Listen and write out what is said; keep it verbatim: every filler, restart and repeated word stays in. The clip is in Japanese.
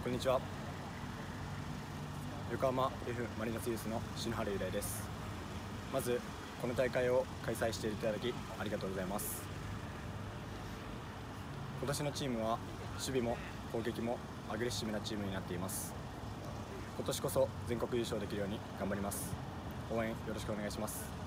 こんにちは。横浜 F マリノスユースの篠原雄大です。まずこの大会を開催していただきありがとうございます。今年のチームは守備も攻撃もアグレッシブなチームになっています。今年こそ全国優勝できるように頑張ります。応援よろしくお願いします。